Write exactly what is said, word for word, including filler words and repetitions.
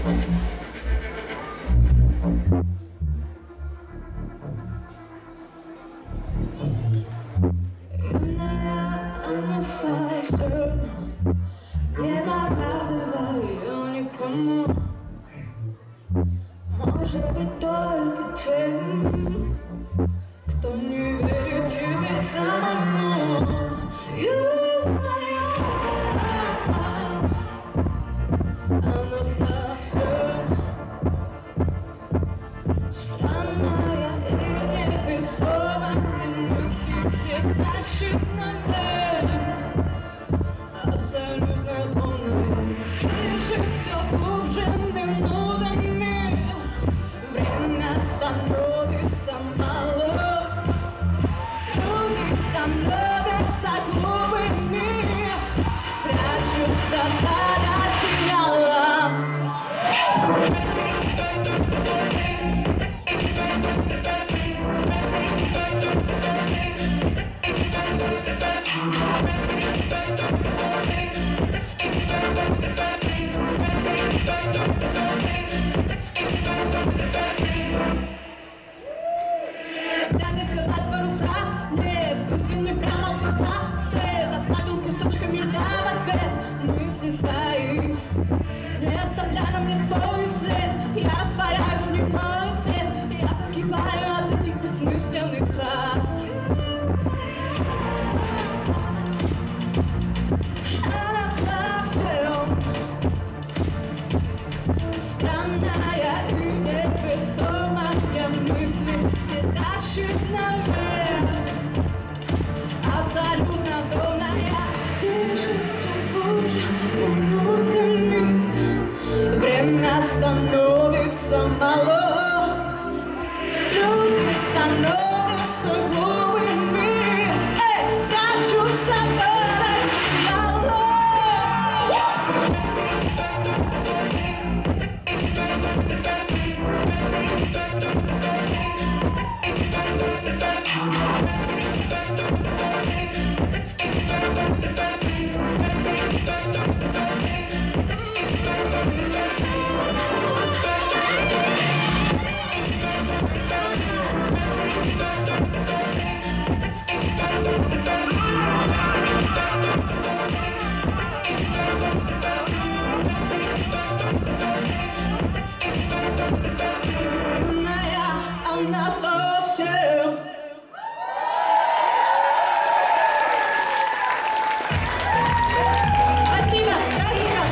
Не показываю никому. Может быть, только тем, кто не верит тебе самому. Она совсем странная и невесомая, мысли все тащит наверх. Абсолютно томная, дышит все глубже минутами. Время становится мало, люди становятся глупыми, прячутся под одеялом. Да не сказать пару фраз, нет, истинный прямо в глаза свет, оставил кусочками льда в ответ мысли свои, не оставляя мне свой след. Я растворяюсь в немой цвет, я погибаю от этих бессмысленных фраз. Она совсем странная и невесомая, мысли все тащит наверх. Абсолютно томная, дышит все глубже минутами. Время становится мало, люди становятся